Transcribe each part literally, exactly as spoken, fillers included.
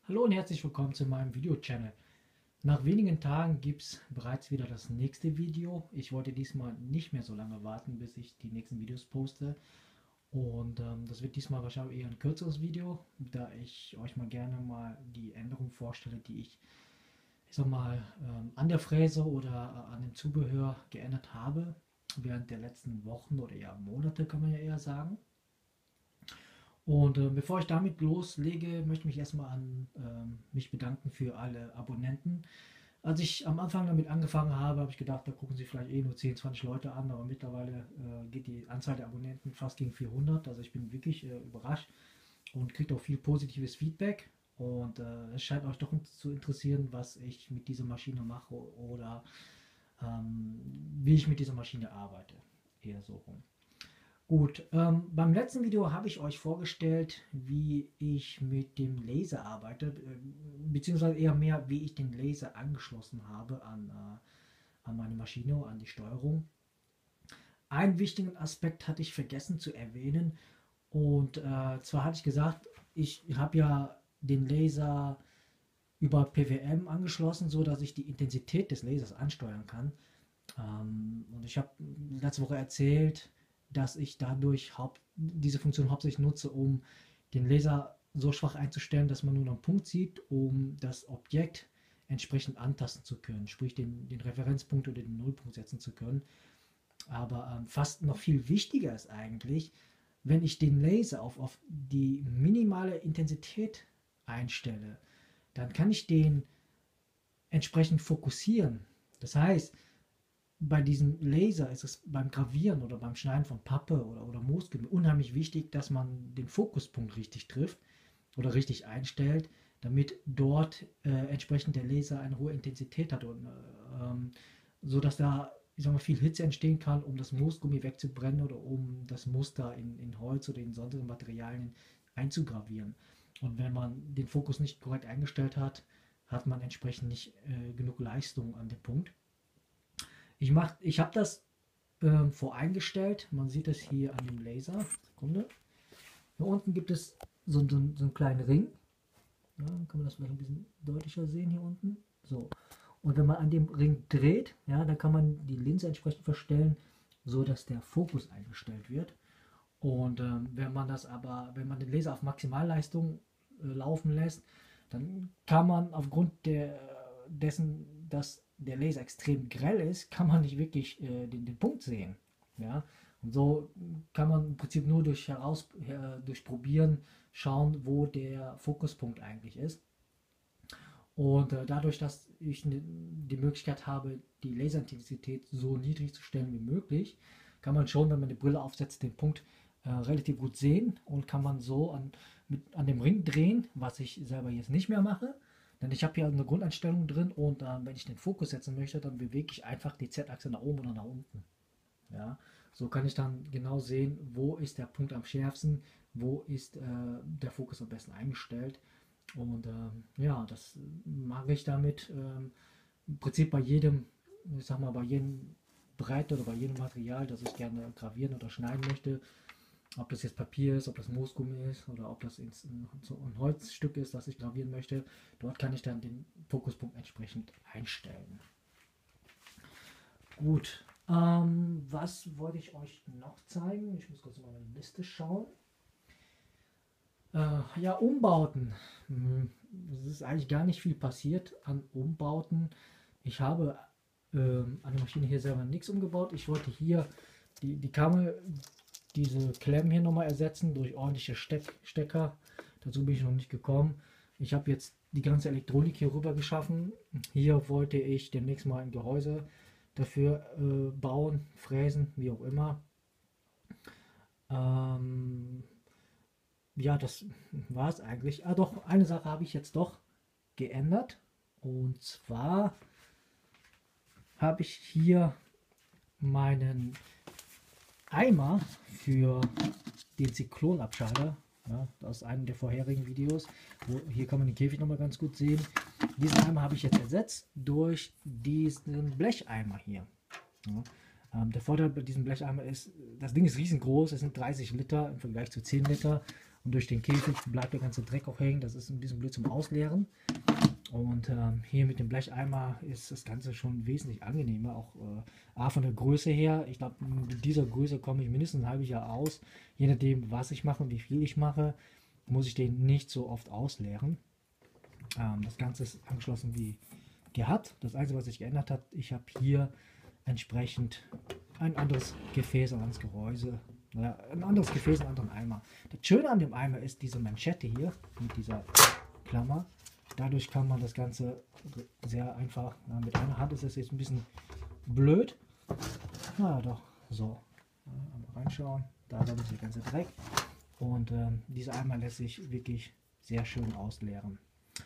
Hallo und herzlich willkommen zu meinem Video-Channel. Nach wenigen Tagen gibt es bereits wieder das nächste Video. Ich wollte diesmal nicht mehr so lange warten, bis ich die nächsten Videos poste. Und ähm, das wird diesmal wahrscheinlich eher ein kürzeres Video, da ich euch mal gerne mal die Änderungen vorstelle, die ich, ich sag mal, ähm, an der Fräse oder äh, an dem Zubehör geändert habe. Während der letzten Wochen oder eher Monate, kann man ja eher sagen. Und äh, bevor ich damit loslege, möchte ich mich erstmal an ähm, mich bedanken für alle Abonnenten. Als ich am Anfang damit angefangen habe, habe ich gedacht, da gucken sich vielleicht eh nur zehn, zwanzig Leute an, aber mittlerweile äh, geht die Anzahl der Abonnenten fast gegen vierhundert. Also ich bin wirklich äh, überrascht und kriege auch viel positives Feedback. Und äh, es scheint euch doch zu interessieren, was ich mit dieser Maschine mache oder ähm, wie ich mit dieser Maschine arbeite. Eher so rum. Gut, ähm, beim letzten Video habe ich euch vorgestellt, wie ich mit dem Laser arbeite, äh, beziehungsweise eher mehr, wie ich den Laser angeschlossen habe an, äh, an meine Maschine, an die Steuerung. Einen wichtigen Aspekt hatte ich vergessen zu erwähnen, und äh, zwar hatte ich gesagt, ich habe ja den Laser über P W M angeschlossen, so dass ich die Intensität des Lasers ansteuern kann. Ähm, und ich habe letzte Woche erzählt, dass ich dadurch haupt, diese Funktion hauptsächlich nutze, um den Laser so schwach einzustellen, dass man nur noch einen Punkt sieht, um das Objekt entsprechend antasten zu können, sprich den, den Referenzpunkt oder den Nullpunkt setzen zu können. Aber ähm, fast noch viel wichtiger ist eigentlich, wenn ich den Laser auf, auf die minimale Intensität einstelle, dann kann ich den entsprechend fokussieren. Das heißt, bei diesem Laser ist es beim Gravieren oder beim Schneiden von Pappe oder, oder Moosgummi unheimlich wichtig, dass man den Fokuspunkt richtig trifft oder richtig einstellt, damit dort äh, entsprechend der Laser eine hohe Intensität hat und äh, ähm, so dass da, ich sag mal, viel Hitze entstehen kann, um das Moosgummi wegzubrennen oder um das Muster in, in Holz oder in sonstigen Materialien einzugravieren. Und wenn man den Fokus nicht korrekt eingestellt hat, hat man entsprechend nicht äh, genug Leistung an dem Punkt. Ich, mach, ich habe das ähm, voreingestellt. Man sieht es hier an dem Laser. Sekunde. Hier unten gibt es so, so, so einen kleinen Ring. Ja, dann kann man das vielleicht ein bisschen deutlicher sehen hier unten. So. Und wenn man an dem Ring dreht, ja, dann kann man die Linse entsprechend verstellen, so dass der Fokus eingestellt wird. Und ähm, wenn man das aber, wenn man den Laser auf Maximalleistung äh, laufen lässt, dann kann man aufgrund der, dessen, dass der Laser extrem grell ist, kann man nicht wirklich äh, den, den Punkt sehen. Ja? Und so kann man im Prinzip nur durch, heraus, her, durch Probieren schauen, wo der Fokuspunkt eigentlich ist. Und äh, dadurch, dass ich ne, die Möglichkeit habe, die Laserintensität so niedrig zu stellen wie möglich, kann man schon, wenn man die Brille aufsetzt, den Punkt äh, relativ gut sehen und kann man so an, mit, an dem Ring drehen, was ich selber jetzt nicht mehr mache. Denn ich habe hier eine Grundeinstellung drin, und äh, wenn ich den Fokus setzen möchte, dann bewege ich einfach die Z-Achse nach oben oder nach unten. Ja, so kann ich dann genau sehen, wo ist der Punkt am schärfsten, wo ist äh, der Fokus am besten eingestellt. Und ähm, ja, das mache ich damit ähm, im Prinzip bei jedem, ich sag mal, bei jedem Brett oder bei jedem Material, das ich gerne gravieren oder schneiden möchte. Ob das jetzt Papier ist, ob das Moosgummi ist oder ob das ein, ein Holzstück ist, das ich gravieren möchte. Dort kann ich dann den Fokuspunkt entsprechend einstellen. Gut, ähm, was wollte ich euch noch zeigen? Ich muss kurz in meine Liste schauen. Äh, ja, Umbauten. Hm, Es ist eigentlich gar nicht viel passiert an Umbauten. Ich habe ähm, an der Maschine hier selber nichts umgebaut. Ich wollte hier die, die Kammer, diese Klemmen hier nochmal ersetzen durch ordentliche Steck, Stecker. Dazu bin ich noch nicht gekommen. Ich habe jetzt die ganze Elektronik hier rüber geschaffen. Hier wollte ich demnächst mal ein Gehäuse dafür äh, bauen, fräsen, wie auch immer. Ähm, ja, das war es eigentlich. Ah, doch, eine Sache habe ich jetzt doch geändert. Und zwar habe ich hier meinen Eimer für den Zyklonabscheider, ja, aus einem der vorherigen Videos. Wo, hier kann man den Käfig nochmal ganz gut sehen. Diesen Eimer habe ich jetzt ersetzt durch diesen Blecheimer hier. Ja. Ähm, der Vorteil bei diesem Blecheimer ist, das Ding ist riesengroß, es sind dreißig Liter im Vergleich zu zehn Liter. Und durch den Käfig bleibt der ganze Dreck auch hängen. Das ist ein bisschen blöd zum Ausleeren. Und ähm, hier mit dem Blecheimer ist das Ganze schon wesentlich angenehmer, auch äh, A, von der Größe her. Ich glaube, mit dieser Größe komme ich mindestens ein halbes Jahr aus. Je nachdem, was ich mache und wie viel ich mache, muss ich den nicht so oft ausleeren. Ähm, das Ganze ist angeschlossen wie gehabt. Das Einzige, was sich geändert hat, ich habe hier entsprechend ein anderes Gefäß, ein anderes Gehäuse, naja, ein anderes Gefäß, einen anderen Eimer. Das Schöne an dem Eimer ist diese Manschette hier mit dieser Klammer. Dadurch kann man das Ganze sehr einfach, na, mit einer Hand ist es jetzt ein bisschen blöd. Na doch, so, ja, einmal reinschauen, da ist der ganze Dreck. Und ähm, dieser Eimer lässt sich wirklich sehr schön ausleeren.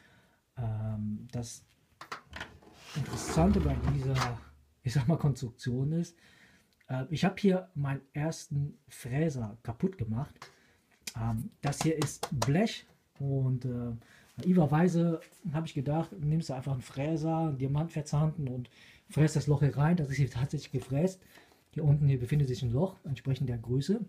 Ähm, das Interessante bei dieser, ich sag mal, Konstruktion ist, äh, ich habe hier meinen ersten Fräser kaputt gemacht. Ähm, das hier ist Blech und äh, naiverweise habe ich gedacht, nimmst du einfach einen Fräser, einen Diamantverzahnten und fräst das Loch hier rein. Das ist hier tatsächlich gefräst. Hier unten hier befindet sich ein Loch, entsprechend der Größe.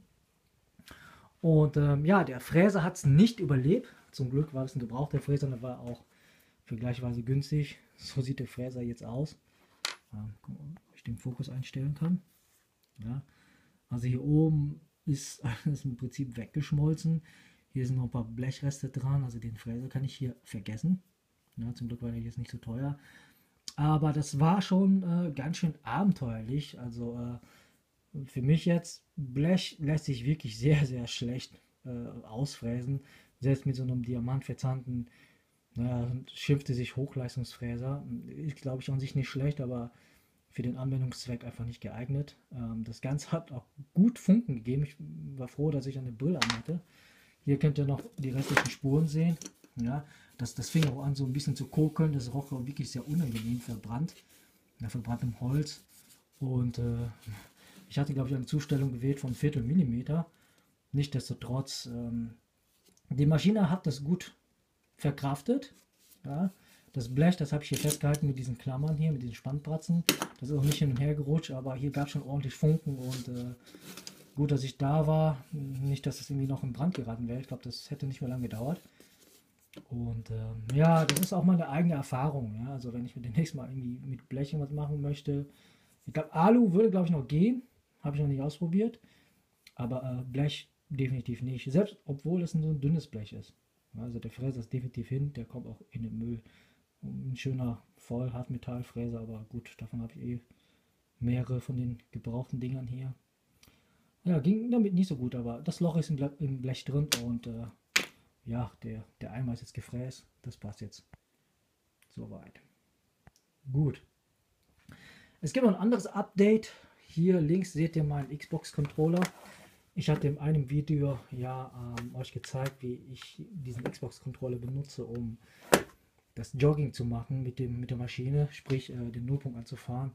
Und ähm, ja, der Fräser hat es nicht überlebt. Zum Glück war es ein gebrauchter Fräser, der war auch vergleichsweise günstig. So sieht der Fräser jetzt aus. Ähm, gucken, ob ich den Fokus einstellen kann. Ja. Also hier oben ist alles im Prinzip weggeschmolzen. Hier sind noch ein paar Blechreste dran, also den Fräser kann ich hier vergessen. Ja, zum Glück war der jetzt nicht so teuer. Aber das war schon äh, ganz schön abenteuerlich. Also äh, für mich jetzt, Blech lässt sich wirklich sehr, sehr schlecht äh, ausfräsen. Selbst mit so einem diamantverzahnten, naja, schimpfte sich Hochleistungsfräser. Ist, glaube ich, an sich nicht schlecht, aber für den Anwendungszweck einfach nicht geeignet. Ähm, das Ganze hat auch gut Funken gegeben. Ich war froh, dass ich eine Brille an hatte. Hier könnt ihr noch die restlichen Spuren sehen. Ja, das, das fing auch an so ein bisschen zu kokeln. Das roch auch wirklich sehr unangenehm verbrannt. Ja, verbranntem Holz. Und äh, ich hatte, glaube ich, eine Zustellung gewählt von Viertel Millimeter. Nichtsdestotrotz, ähm, die Maschine hat das gut verkraftet. Ja. Das Blech, das habe ich hier festgehalten mit diesen Klammern hier, mit diesen Spannbratzen. Das ist auch nicht hin und her gerutscht, aber hier gab es schon ordentlich Funken und äh, gut, dass ich da war. Nicht, dass es irgendwie noch in Brand geraten wäre. Ich glaube, das hätte nicht mehr lange gedauert. Und ähm, ja, das ist auch mal eine eigene Erfahrung. Ja? Also wenn ich mit dem nächsten Mal irgendwie mit Blech was machen möchte. Ich glaube, Alu würde, glaube ich, noch gehen. Habe ich noch nicht ausprobiert. Aber äh, Blech definitiv nicht. Selbst obwohl es so ein dünnes Blech ist. Also der Fräser ist definitiv hin. Der kommt auch in den Müll. Ein schöner Voll-Hartmetallfräser. Aber gut, davon habe ich eh mehrere von den gebrauchten Dingern hier. Ja, ging damit nicht so gut, aber das Loch ist im, Ble im Blech drin und äh, ja, der, der Eimer ist jetzt gefräst. Das passt jetzt soweit. Gut. Es gibt noch ein anderes Update. Hier links seht ihr meinen Xbox-Controller. Ich hatte in einem Video ja ähm, euch gezeigt, wie ich diesen Xbox-Controller benutze, um das Jogging zu machen mit, dem, mit der Maschine, sprich äh, den Nullpunkt anzufahren.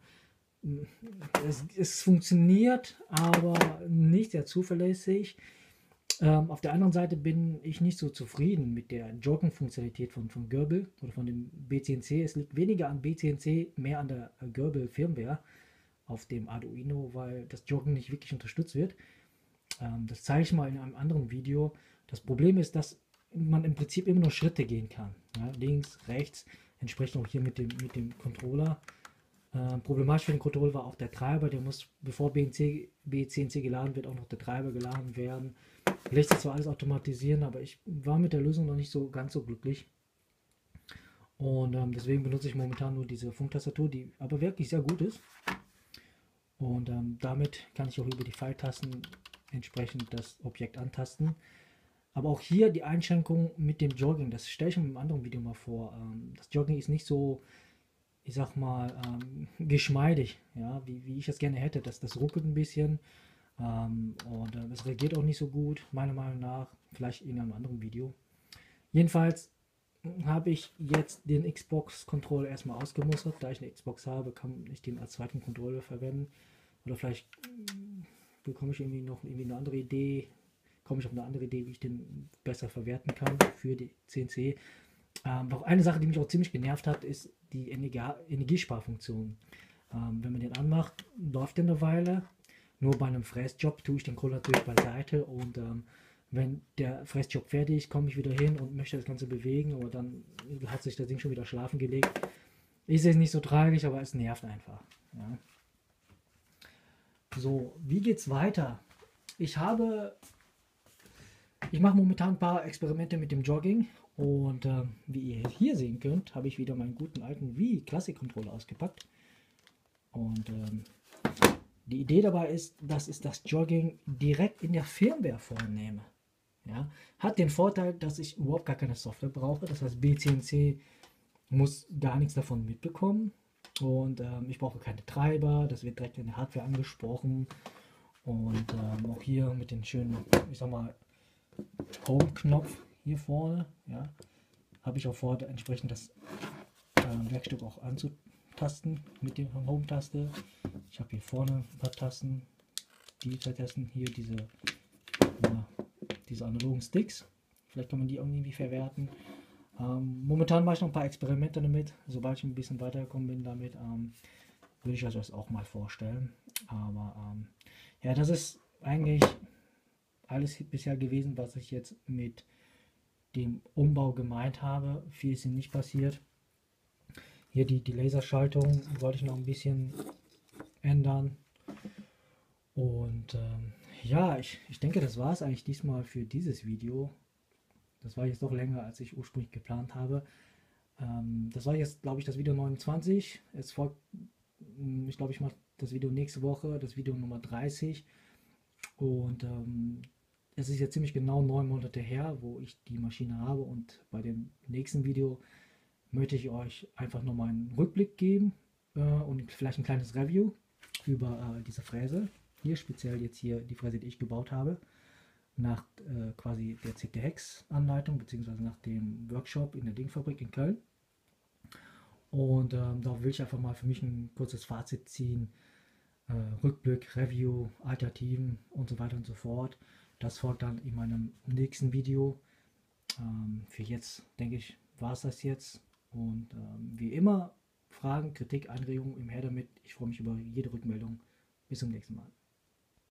Es, es funktioniert, aber nicht sehr zuverlässig. Ähm, auf der anderen Seite bin ich nicht so zufrieden mit der Jogging-Funktionalität von, von Görbel oder von dem B C N C. Es liegt weniger an B C N C, mehr an der Görbel-Firmware auf dem Arduino, weil das Joggen nicht wirklich unterstützt wird. Ähm, das zeige ich mal in einem anderen Video. Das Problem ist, dass man im Prinzip immer nur Schritte gehen kann. Ja, links, rechts, entsprechend auch hier mit dem, mit dem Controller. Äh, problematisch für den Controller war auch der Treiber, der muss, bevor B C N C geladen wird, auch noch der Treiber geladen werden. Lässt sich zwar alles automatisieren, aber ich war mit der Lösung noch nicht so ganz so glücklich. Und ähm, deswegen benutze ich momentan nur diese Funktastatur, die aber wirklich sehr gut ist. Und ähm, damit kann ich auch über die Pfeiltasten entsprechend das Objekt antasten. Aber auch hier die Einschränkung mit dem Jogging, das stelle ich mir im anderen Video mal vor. Ähm, das Jogging ist nicht so, ich sag mal, ähm, geschmeidig, ja, wie, wie ich es gerne hätte. Das, das ruckelt ein bisschen ähm, und äh, es reagiert auch nicht so gut, meiner Meinung nach. Vielleicht in einem anderen Video. Jedenfalls habe ich jetzt den Xbox-Controller erstmal ausgemustert. Da ich eine Xbox habe, kann ich den als zweiten Controller verwenden. Oder vielleicht bekomme ich irgendwie noch irgendwie eine andere Idee, komme ich auf eine andere Idee, wie ich den besser verwerten kann für die C N C. Ähm, auch eine Sache, die mich auch ziemlich genervt hat, ist die Energiesparfunktion. Ähm, wenn man den anmacht, läuft der eine Weile. Nur bei einem Fräsjob tue ich den Controller natürlich beiseite und ähm, wenn der Fressjob fertig ist, komme ich wieder hin und möchte das Ganze bewegen, aber dann hat sich das Ding schon wieder schlafen gelegt. Ist jetzt nicht so tragisch, aber es nervt einfach. Ja. So, wie geht's weiter? Ich habe, ich mache momentan ein paar Experimente mit dem Jogging und äh, wie ihr hier sehen könnt, habe ich wieder meinen guten alten Wii Classic Controller ausgepackt. Und ähm, die Idee dabei ist, dass ich das Jogging direkt in der Firmware vornehme. Ja, hat den Vorteil, dass ich überhaupt gar keine Software brauche. Das heißt, B C N C muss gar nichts davon mitbekommen. Und ähm, ich brauche keine Treiber. Das wird direkt in der Hardware angesprochen. Und ähm, auch hier mit den schönen, ich sag mal, Home-Knopf hier vorne. Ja, habe ich auch vor, entsprechend das äh, Werkstück auch anzutasten mit der Home-Taste. Ich habe hier vorne ein paar Tasten. Die zwei Tasten hier, diese. Ja, diese analogen Sticks. Vielleicht kann man die irgendwie verwerten. Ähm, momentan mache ich noch ein paar Experimente damit. Sobald ich ein bisschen weitergekommen bin damit, ähm, würde ich euch das auch mal vorstellen. Aber ähm, ja, das ist eigentlich alles bisher gewesen, was ich jetzt mit dem Umbau gemeint habe. Viel ist nicht passiert. Hier die, die Laserschaltung wollte ich noch ein bisschen ändern. Und ähm, ja, ich, ich denke, das war es eigentlich diesmal für dieses Video. Das war jetzt doch länger, als ich ursprünglich geplant habe. Ähm, das war jetzt, glaube ich, das Video neunundzwanzig. Es folgt, ich glaube, ich mache das Video nächste Woche, das Video Nummer dreißig. Und ähm, es ist jetzt ziemlich genau neun Monate her, wo ich die Maschine habe. Und bei dem nächsten Video möchte ich euch einfach nochmal einen Rückblick geben äh, und vielleicht ein kleines Review über äh, diese Fräse. Hier speziell jetzt hier die Fräse, die ich gebaut habe, nach äh, quasi der C T Hex Anleitung beziehungsweise nach dem Workshop in der Dingfabrik in Köln. Und ähm, da will ich einfach mal für mich ein kurzes Fazit ziehen, äh, Rückblick, Review, Alternativen und so weiter und so fort. Das folgt dann in meinem nächsten Video. Ähm, für jetzt, denke ich, war es das jetzt. Und ähm, wie immer, Fragen, Kritik, Anregungen, im Her damit. Ich freue mich über jede Rückmeldung. Bis zum nächsten Mal.